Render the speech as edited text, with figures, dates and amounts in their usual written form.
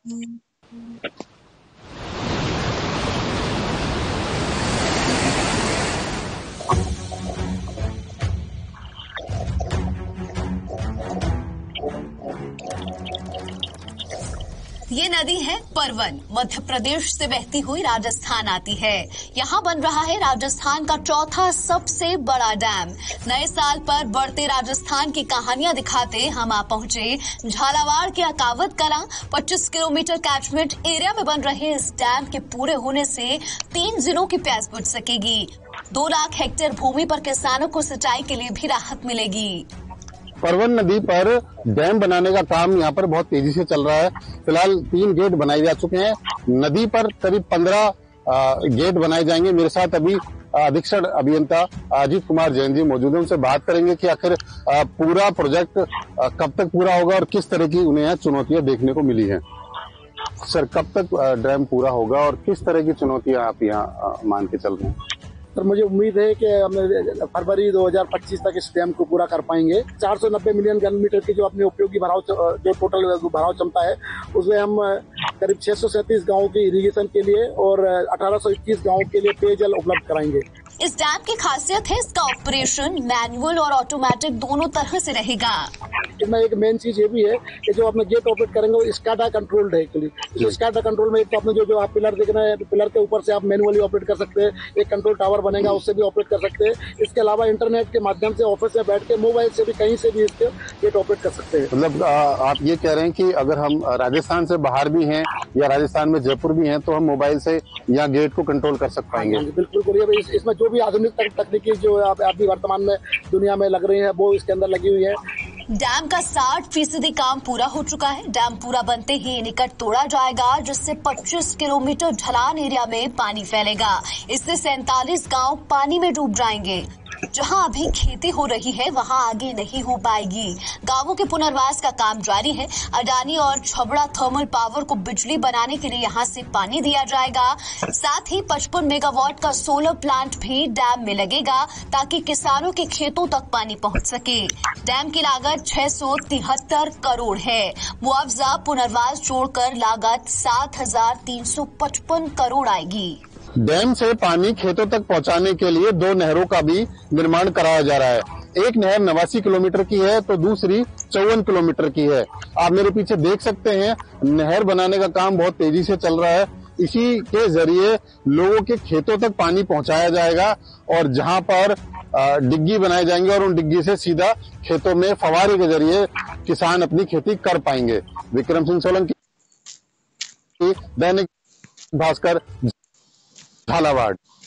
ये नदी है परवन, मध्य प्रदेश से बहती हुई राजस्थान आती है। यहाँ बन रहा है राजस्थान का चौथा सबसे बड़ा डैम। नए साल पर बढ़ते राजस्थान की कहानियां दिखाते हम आ पहुंचे झालावाड़ के Akawat Kalan. 25 kilometre catchment area में बन रहे इस डैम के पूरे होने से 3 जिलों की प्यास बुझ सकेगी। 2 लाख हेक्टेयर भूमि पर किसानों को सिंचाई के लिए भी राहत मिलेगी। परवन नदी पर डैम बनाने का काम यहाँ पर बहुत तेजी से चल रहा है। फिलहाल 3 गेट बनाए जा चुके हैं। नदी पर करीब 15 गेट बनाए जाएंगे। मेरे साथ अभी अधीक्षण अभियंता अजीत कुमार जैन जी मौजूद हैं। उनसे बात करेंगे कि आखिर पूरा प्रोजेक्ट कब तक पूरा होगा और किस तरह की उन्हें यहाँ चुनौतियां देखने को मिली हैं। सर, कब तक डैम पूरा होगा और किस तरह की चुनौतियां आप यहाँ मान के चल रहे हैं? सर, मुझे उम्मीद है कि हम फरवरी 2025 तक इस डैम को पूरा कर पाएंगे। 490 मिलियन घन मीटर की जो अपनी उपयोगी भराव, जो टोटल भराव क्षमता है, उसमें हम करीब 637 गांवों के इरिगेशन के लिए और 1821 गांवों के लिए पेयजल उपलब्ध कराएंगे। इस डैम की खासियत है इसका ऑपरेशन मैनुअल और ऑटोमेटिक दोनों तरह से रहेगा। इसमें एक मेन चीज ये भी है कि जो अपने गेट ऑपरेट करेंगे वो स्काडा कंट्रोल्ड है। एक्चुअली स्काडा कंट्रोल में एक तो आपने जो आप पिलर देख रहे हैं, पिलर के ऊपर से आप मैनुअली ऑपरेट कर सकते हैं। एक कंट्रोल टावर बनेगा, उससे भी ऑपरेट कर सकते हैं। इसके अलावा इंटरनेट के माध्यम से ऑफिस में बैठ के मोबाइल से भी कहीं से भी इसके गेट ऑपरेट कर सकते हैं। मतलब आप ये कह रहे हैं कि अगर हम राजस्थान से बाहर भी हैं या राजस्थान में जयपुर भी हैं तो हम मोबाइल से यहाँ गेट को कंट्रोल कर सक पाएंगे? बिल्कुल करिए। इसमें जो भी आधुनिक तकनीकी जो अभी वर्तमान में दुनिया में लग रही है वो इसके अंदर लगी हुई है। डैम का 60% काम पूरा हो चुका है। डैम पूरा बनते ही निकट तोड़ा जाएगा, जिससे 25 किलोमीटर ढलान एरिया में पानी फैलेगा। इससे 47 गांव पानी में डूब जाएंगे। जहां अभी खेती हो रही है वहां आगे नहीं हो पाएगी। गांवों के पुनर्वास का काम जारी है। अडानी और छबड़ा थर्मल पावर को बिजली बनाने के लिए यहां से पानी दिया जाएगा। साथ ही 55 मेगावाट का सोलर प्लांट भी डैम में लगेगा ताकि किसानों के खेतों तक पानी पहुंच सके। डैम की लागत 673 करोड़ है। मुआवजा पुनर्वास जोड़कर लागत 7,355 करोड़ आएगी। डैम से पानी खेतों तक पहुंचाने के लिए 2 नहरों का भी निर्माण कराया जा रहा है। एक नहर 89 किलोमीटर की है तो दूसरी 54 किलोमीटर की है। आप मेरे पीछे देख सकते हैं, नहर बनाने का काम बहुत तेजी से चल रहा है। इसी के जरिए लोगों के खेतों तक पानी पहुंचाया जाएगा और जहां पर डिग्गी बनाए जाएंगे और उन डिग्गी से सीधा खेतों में फवारे के जरिए किसान अपनी खेती कर पाएंगे। विक्रम सिंह सोलंकी, दैनिक भास्कर, झालावाड़।